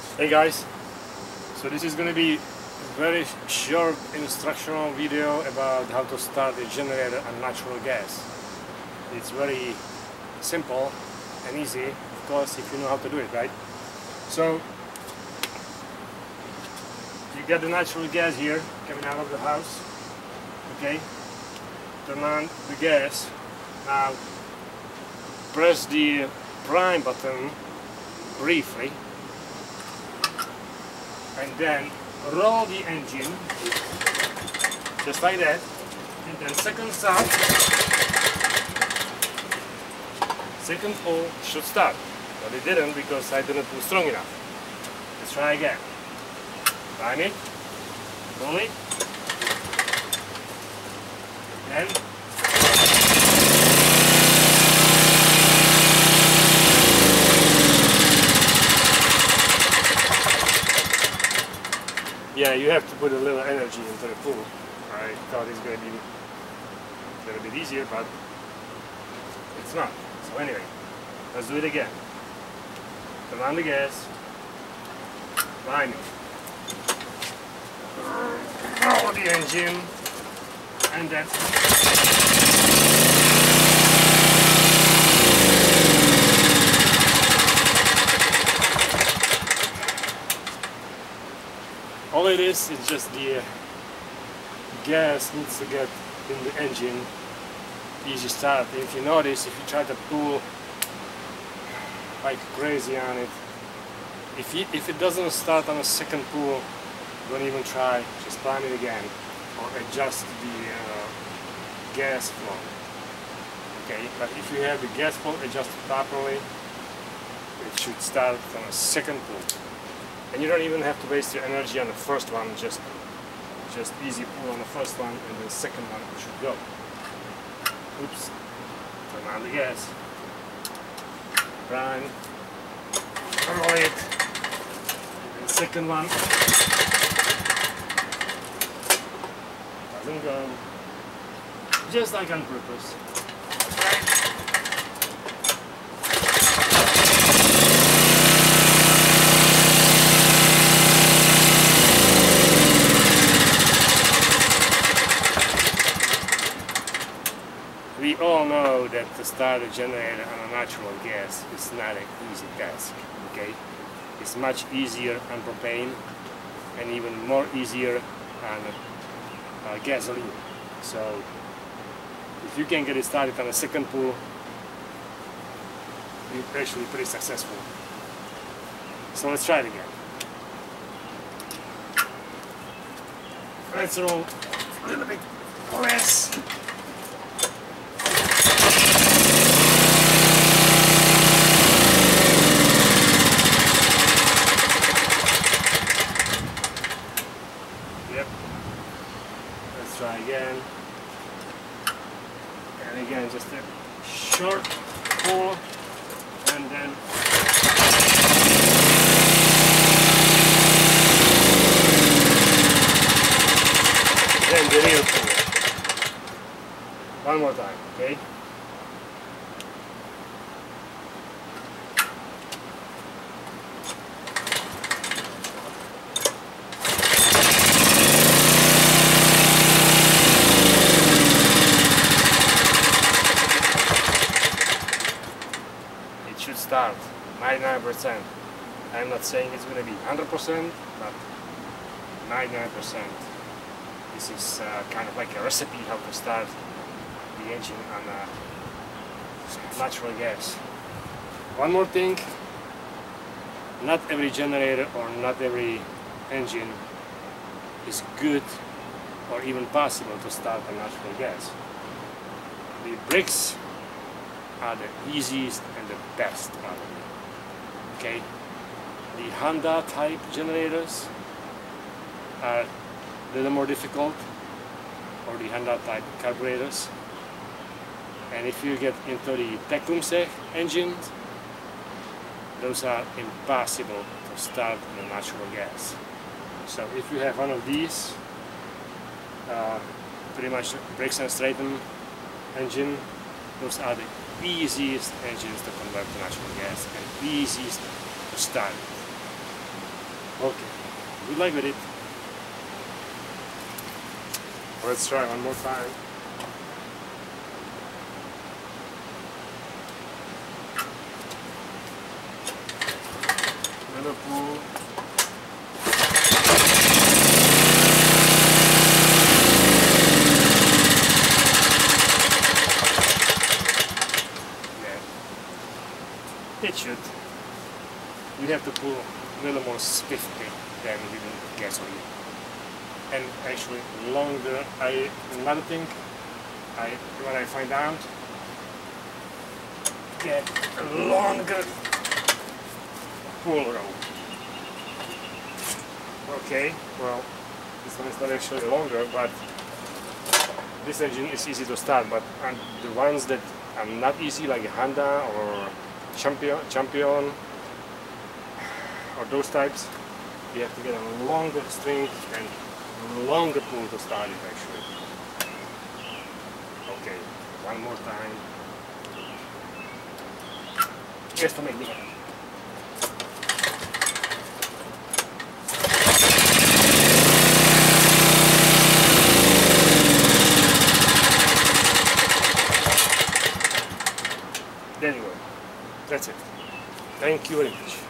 Hey guys, so this is going to be a very short instructional video about how to start a generator on natural gas. It's very simple and easy, of course, if you know how to do it, right? So you got the natural gas here coming out of the house, okay? Turn on the gas. Now press the prime button briefly, and then roll the engine just like that, and then second start, second pull should start, but it didn't because I didn't pull strong enough. Let's try again. Prime it, pull it, then yeah, you have to put a little energy into the pull. I thought it's going to be a little bit easier, but it's not. So anyway, let's do it again. Turn on the gas, prime it, roll the engine, and then all it is just the gas needs to get in the engine. Easy start. If you notice, if you try to pull like crazy on it, if it doesn't start on a second pull, don't even try. Just prime it again or adjust the gas flow. Okay, but if you have the gas flow adjusted properly, it should start on a second pull. And you don't even have to waste your energy on the first one, just easy pull on the first one, and the second one should go. Oops. Turn on the gas. Prime. Roll it. And the second one doesn't go. Just like on purpose. We all know that to start a generator on a natural gas is not an easy task, okay? It's much easier on propane and even more easier on gasoline. So if you can get it started on a second pull, you're actually pretty successful. So let's try it again. Let's roll a little bit less. Yep. Let's try again. And again, just a short pull, and then the real pull. One more time, okay? Should start 99%. I'm not saying it's going to be 100%, but 99%. This is kind of like a recipe how to start the engine on natural gas. One more thing, not every generator or not every engine is good or even possible to start on natural gas. The brakes are the easiest and the best out of it. Okay, the Honda type generators are a little more difficult, or the Honda type carburetors. And if you get into the Tecumseh engines, those are impossible to start on natural gas. So if you have one of these, pretty much Briggs & Stratton engine, those are the easiest engines to convert to natural gas and easiest to start. Okay, good luck with it. Let's try one more time. Another pull. Yeah. It should. You have to pull a little more swiftly than with gasoline. And actually longer. Another thing, when I find out, get a longer pull rope. Okay, well, this one is not actually longer, but this engine is easy to start. But the ones that are not easy, like a Honda or Champion, or those types, you have to get a longer string and longer pull to start it actually. Okay, one more time. Just to make me happy. There you go. That's it. Thank you very much.